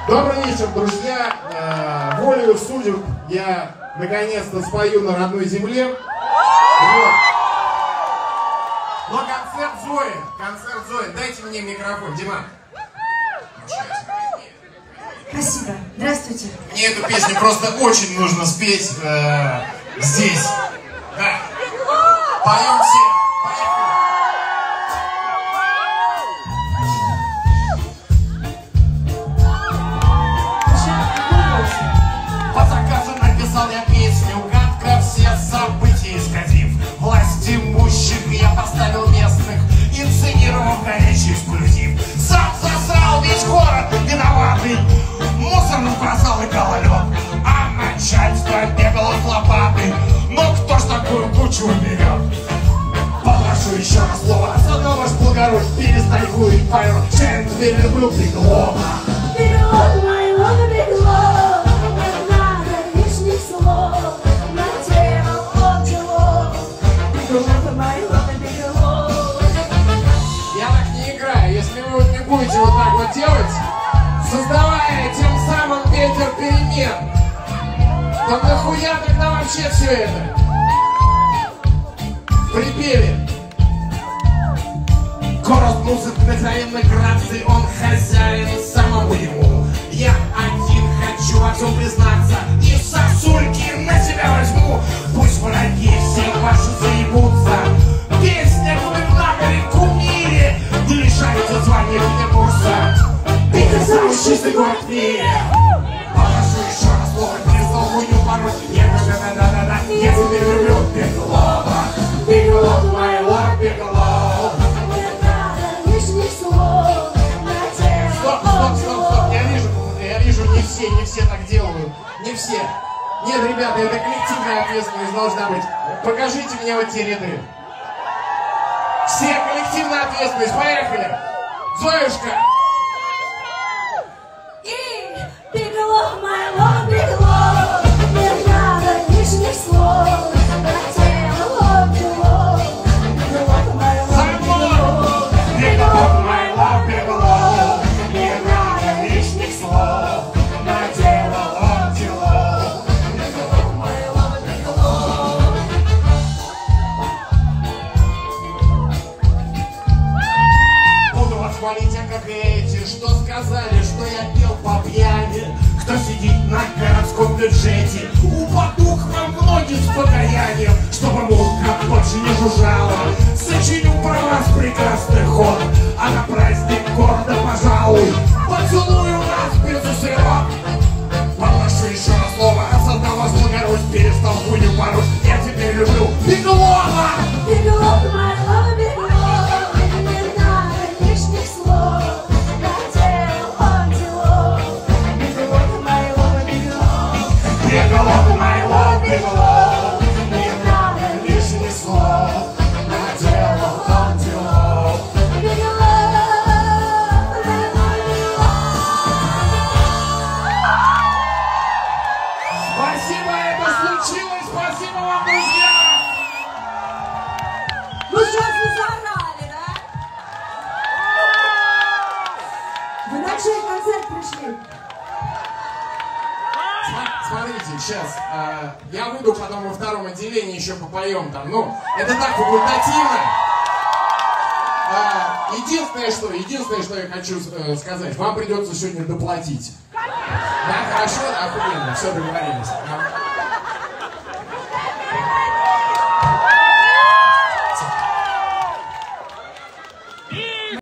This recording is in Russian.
Добрый вечер, друзья. Волею судеб я наконец-то спою на родной земле. Вот. Но концерт Зои. Дайте мне микрофон, Дима. Спасибо. Здравствуйте. Мне эту песню просто очень нужно спеть здесь. Да. Поем все. По заказу написал я песню, гадко все события исказив. Власть имущих я поставил местных, инсценировав горячий эксклюзив. Сам засрал весь город, виноватый, мусор бросал и гололед, а начальство бегало с лопатой. Но кто ж такую кучу берет? Попрошу еще раз слово, заодно ваш благородь, перестань курить пайрот. Я теперь люблю Беглова. Беглов, мой лоб, Беглов, не надо лишних слов, на тело обделов. Беглов, мой лоб, Беглов. Я так не играю, если вы вот не будете вот так вот делать, создавая тем самым ветер перемен, то нахуя тогда вообще все это? В припеве. Город музык вдохновенной грации, он хозяин самому ему. Я один хочу во всем признаться и сосульки на себя возьму. Пусть враги все ваши заебутся. Песня губернаторе, кумире, не лишайте звания Петербурга. Питер самый чистый город в мире. Попрошу еще раз слово, перестал хуйню пороть. Я теперь люблю Беглова. Беглов, мой лоб, Беглов. Стоп, я вижу, не все так делают, не все. Нет, ребята, это коллективная ответственность должна быть. Покажите мне вот те ряды. Все, коллективная ответственность, поехали. Зоюшка. И Беглов, мой лоб, Беглов, не надо лишних слов, на тело обделов. Беглов, мой лоб, Беглов. Беглов, мой лоб, Беглов. Не надо лишних слов, на тело обделов. Беглов, мой лоб, Беглов. Буду вас хвалить, а как эти, что сказали, что я пел по пьяни. Кто сидит на городском бюджете, упаду к вам ноги с покаянием, чтобы муха больше не жужжала. Сочиню про вас прекрасный ход, а на праздник города, пожалуй, поцелую вас без усырок. Попрошу еще раз слово, раз одна вас благородь, перестал хуйню пороть. Я теперь люблю Беглова. Беглов, мой лоб, Беглов, не надо лишних слов, на тело обделов. Беглов, мой лоб, Беглов. Беглов, мой лоб, Беглов. Не надо лишних слов, на тело обделов. Спасибо, это случилось. Спасибо вам, друзья. Ну что вы заорали, да? Вы на чей концерт пришли? Смотрите, сейчас я выйду потом во втором отделении, еще попоем там. Ну, это так факультативно. Единственное, что я хочу сказать, вам придется сегодня доплатить. Да, хорошо, охуенно, все договорились.